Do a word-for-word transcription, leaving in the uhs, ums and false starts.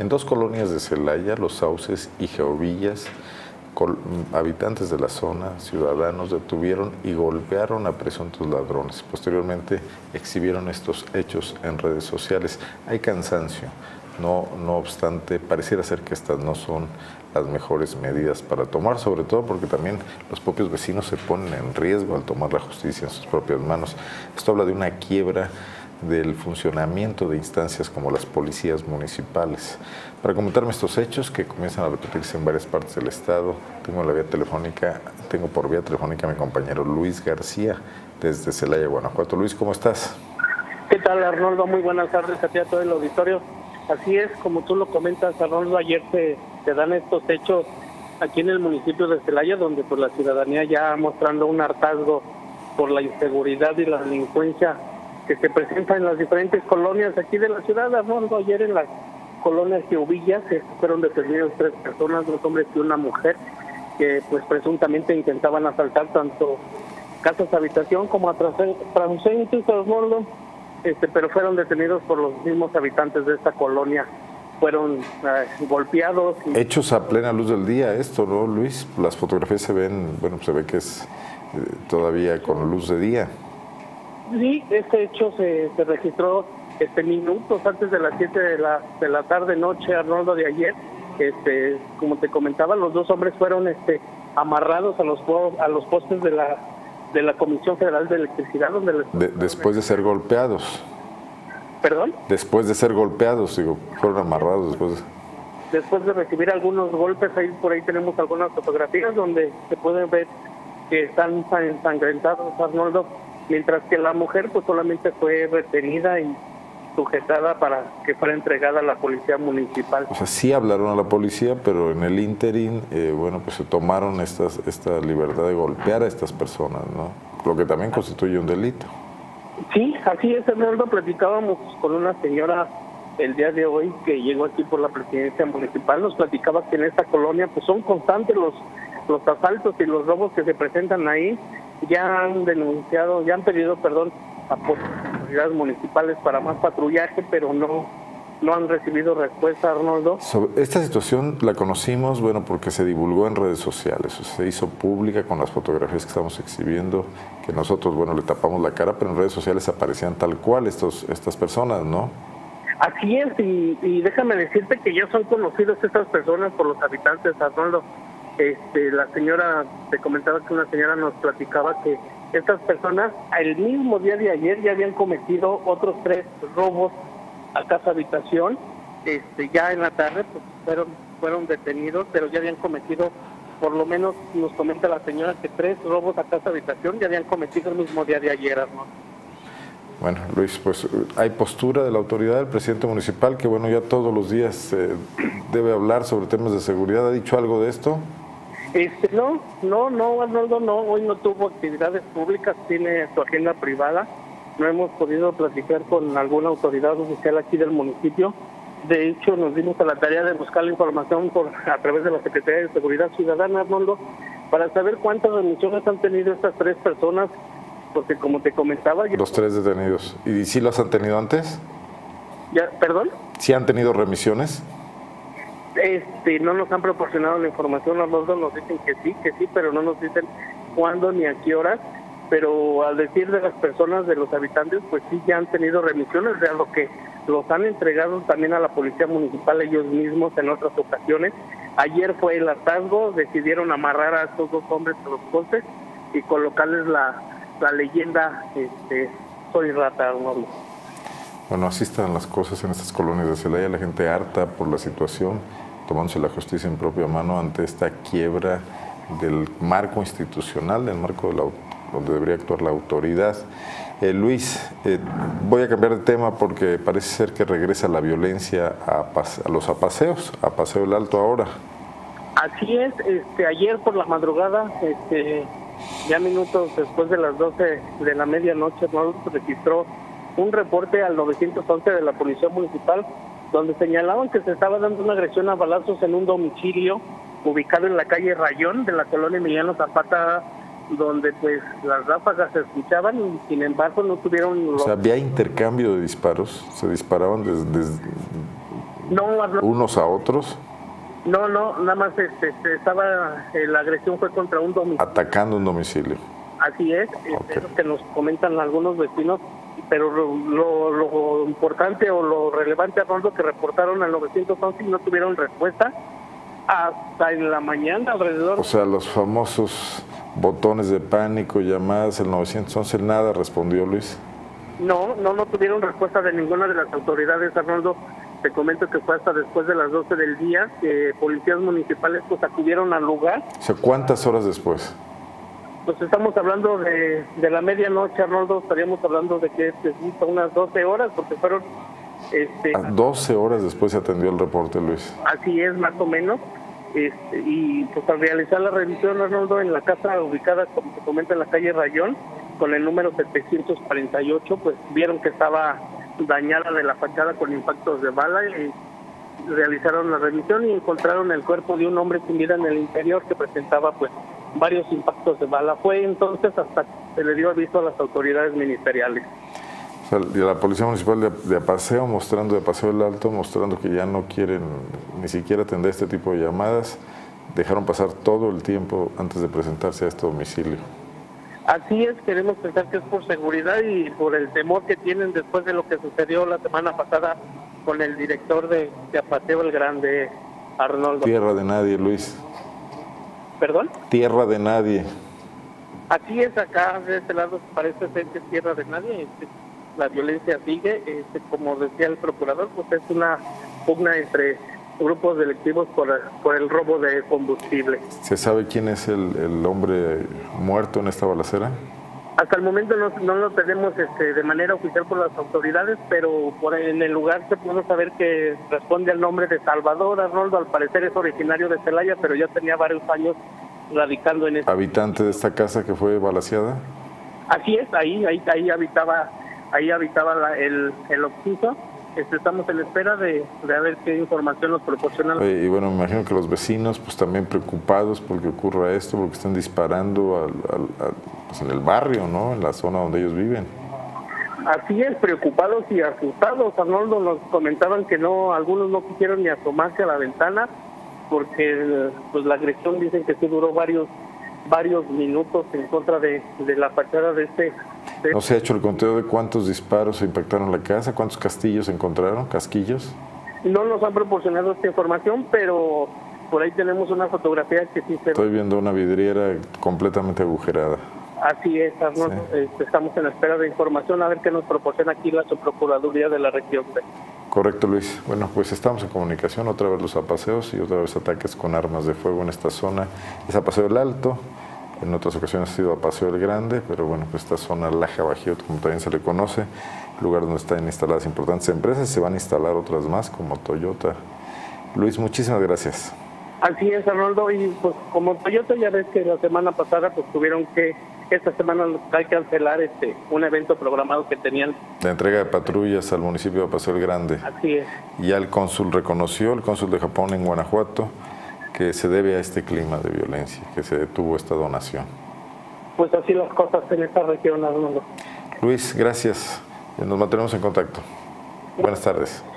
En dos colonias de Celaya, Los Sauces y Geovillas, habitantes de la zona, ciudadanos, detuvieron y golpearon a presuntos ladrones. Posteriormente exhibieron estos hechos en redes sociales. Hay cansancio, no, no obstante, pareciera ser que estas no son las mejores medidas para tomar, sobre todo porque también los propios vecinos se ponen en riesgo al tomar la justicia en sus propias manos. Esto habla de una quiebra del funcionamiento de instancias como las policías municipales. Para comentarme estos hechos que comienzan a repetirse en varias partes del estado, tengo la vía telefónica, tengo por vía telefónica a mi compañero Luis García desde Celaya, Guanajuato. Luis, ¿cómo estás? ¿Qué tal, Arnoldo? Muy buenas tardes a ti, a todo el auditorio. Así es, como tú lo comentas, Arnoldo, ayer se, se dan estos hechos aquí en el municipio de Celaya, donde pues la ciudadanía ya mostrando un hartazgo por la inseguridad y la delincuencia que se presenta en las diferentes colonias aquí de la ciudad. Arnoldo, ayer en las colonias Geovillas fueron detenidos tres personas, dos hombres y una mujer, que pues presuntamente intentaban asaltar tanto casas habitación como a transeúntes, Arnoldo, este, pero fueron detenidos por los mismos habitantes de esta colonia. Fueron eh, golpeados. Y... Hechos a plena luz del día esto, ¿no, Luis? Las fotografías se ven, bueno, se ve que es eh, todavía con luz de día. Sí, este hecho se, se registró este minutos antes de las siete de la, de la tarde noche, Arnoldo, de ayer. Este, como te comentaba, los dos hombres fueron este, amarrados a los a los postes de la de la Comisión Federal de Electricidad, donde les... de, después de ser golpeados. ¿Perdón? Después de ser golpeados, digo, fueron amarrados después de... Después de recibir algunos golpes, ahí por ahí tenemos algunas fotografías donde se pueden ver que están ensangrentados, Arnoldo, mientras que la mujer pues solamente fue retenida y sujetada para que fuera entregada a la policía municipal. O sea, sí hablaron a la policía, pero en el ínterin, eh, bueno, pues se tomaron estas, esta libertad de golpear a estas personas, ¿no? Lo que también constituye un delito. Sí, así es, Arnoldo. Platicábamos con una señora el día de hoy que llegó aquí por la presidencia municipal, nos platicaba que en esta colonia pues son constantes los, los asaltos y los robos que se presentan ahí. Ya han denunciado, ya han pedido, perdón, a autoridades municipales para más patrullaje, pero no, no han recibido respuesta, Arnoldo. Sobre esta situación la conocimos, bueno, porque se divulgó en redes sociales, o sea, se hizo pública con las fotografías que estamos exhibiendo, que nosotros, bueno, le tapamos la cara, pero en redes sociales aparecían tal cual estos, estas personas, ¿no? Así es, y, y déjame decirte que ya son conocidos estas personas por los habitantes, Arnoldo. Este, la señora, te comentaba que una señora nos platicaba que estas personas el mismo día de ayer ya habían cometido otros tres robos a casa habitación. Este, ya en la tarde pues, fueron, fueron detenidos, pero ya habían cometido, por lo menos nos comenta la señora, que tres robos a casa habitación ya habían cometido el mismo día de ayer, ¿no? Bueno, Luis, pues hay postura de la autoridad, del presidente municipal, que bueno, ya todos los días eh, debe hablar sobre temas de seguridad. ¿Ha dicho algo de esto? Este, no, no, no, Arnoldo, no, hoy no tuvo actividades públicas, tiene su agenda privada, no hemos podido platicar con alguna autoridad oficial aquí del municipio. De hecho, nos dimos a la tarea de buscar la información por a través de la Secretaría de Seguridad Ciudadana, Arnoldo, para saber cuántas remisiones han tenido estas tres personas, porque como te comentaba... Yo... Los tres detenidos. ¿Y sí las han tenido antes? Ya, ¿perdón? ¿Sí han tenido remisiones? Este, no nos han proporcionado la información, Arnoldo, nos dicen que sí, que sí, pero no nos dicen cuándo ni a qué horas, pero al decir de las personas, de los habitantes, pues sí ya han tenido remisiones, de lo que los han entregado también a la policía municipal ellos mismos en otras ocasiones. Ayer fue el hartazgo, decidieron amarrar a estos dos hombres a los postes y colocarles la, la leyenda, este, soy rata, Arnoldo. Bueno, así están las cosas en estas colonias de Celaya, la gente harta por la situación, tomándose la justicia en propia mano ante esta quiebra del marco institucional, del marco de la, donde debería actuar la autoridad. Eh, Luis, eh, voy a cambiar de tema porque parece ser que regresa la violencia a, a los apaseos, a Paseo del Alto ahora. Así es, este, ayer por la madrugada, este, ya minutos después de las doce de la medianoche, ¿no?, se registró un reporte al nueve once de la Policía Municipal, donde señalaban que se estaba dando una agresión a balazos en un domicilio ubicado en la calle Rayón de la colonia Emiliano Zapata, donde pues las ráfagas se escuchaban y sin embargo no tuvieron... Los... O sea, había intercambio de disparos, se disparaban desde, desde, No, Arnoldo. ¿Unos a otros? No, no, nada más este, este, estaba, eh, la agresión fue contra un domicilio. Atacando un domicilio. Así es, Okay. este, es lo que nos comentan algunos vecinos, pero lo, lo, lo importante o lo relevante, Arnoldo, que reportaron al nueve once y no tuvieron respuesta hasta en la mañana alrededor. O sea, los famosos botones de pánico, llamadas, el nueve once, nada respondió, Luis. No, no, no tuvieron respuesta de ninguna de las autoridades, Arnoldo. Te comento que fue hasta después de las doce del día que policías municipales pues acudieron al lugar. O sea, ¿cuántas horas después? Pues estamos hablando de, de la medianoche, Arnoldo, estaríamos hablando de que es unas doce horas, porque fueron... Este, A doce horas después se atendió el reporte, Luis. Así es, más o menos. Este, y pues al realizar la revisión, Arnoldo, en la casa ubicada, como se comenta, en la calle Rayón, con el número setecientos cuarenta y ocho, pues vieron que estaba dañada de la fachada con impactos de bala y realizaron la revisión y encontraron el cuerpo de un hombre sin vida en el interior que presentaba pues varios impactos de bala. Fue entonces hasta que se le dio aviso a las autoridades ministeriales. O sea, la Policía Municipal de, de Apaseo, mostrando de Paseo del Alto, mostrando que ya no quieren ni siquiera atender este tipo de llamadas, dejaron pasar todo el tiempo antes de presentarse a este domicilio. Así es, queremos pensar que es por seguridad y por el temor que tienen después de lo que sucedió la semana pasada con el director de, de Apaseo el Grande, Arnoldo. Tierra de nadie, Luis. ¿Perdón? Tierra de nadie. Así es, acá de este lado parece ser que es tierra de nadie. Este, la violencia sigue, este, como decía el procurador, pues es una pugna entre grupos delictivos por, por el robo de combustible. ¿Se sabe quién es el, el hombre muerto en esta balacera? Hasta el momento no, no lo tenemos este, de manera oficial por las autoridades, pero por en el lugar se pudo saber que responde al nombre de Salvador Arnoldo. Al parecer es originario de Celaya, pero ya tenía varios años radicando en este. ¿Habitante de esta casa que fue balaceada? Así es, ahí ahí, ahí habitaba ahí habitaba la, el, el occiso. Este, estamos en espera de, de a ver qué información nos proporcionan. Oye, y bueno, me imagino que los vecinos pues también preocupados porque ocurra esto, porque están disparando al, al, al, pues, en el barrio, ¿no? En la zona donde ellos viven. Así es, preocupados y asustados. Arnoldo, nos comentaban que no, algunos no quisieron ni asomarse a la ventana porque pues la agresión dicen que sí duró varios varios minutos en contra de, de la fachada de este... De... ¿No se ha hecho el conteo de cuántos disparos impactaron la casa? ¿Cuántos castillos encontraron? ¿Casquillos? No nos han proporcionado esta información, pero por ahí tenemos una fotografía que sí se... Estoy viendo una vidriera completamente agujerada. Así es, Arnoldo. Sí. Este, estamos en la espera de información a ver qué nos proporciona aquí la Subprocuraduría de la región. Correcto, Luis. Bueno, pues estamos en comunicación, otra vez los apaseos y otra vez ataques con armas de fuego en esta zona. Es Apaseo del Alto, en otras ocasiones ha sido Apaseo del Grande, pero bueno, pues esta zona Laja Bajío, como también se le conoce, lugar donde están instaladas importantes empresas, se van a instalar otras más como Toyota. Luis, muchísimas gracias. Así es, Arnoldo, y pues como Toyota ya ves que la semana pasada pues tuvieron que, esta semana hay que cancelar este un evento programado que tenían. La entrega de patrullas al municipio de Apaseo del Grande. Así es. Y ya el cónsul reconoció, el cónsul de Japón en Guanajuato, que se debe a este clima de violencia, que se detuvo esta donación. Pues así las cosas en esta región, Arnoldo. Luis, gracias. Nos mantenemos en contacto. Buenas tardes.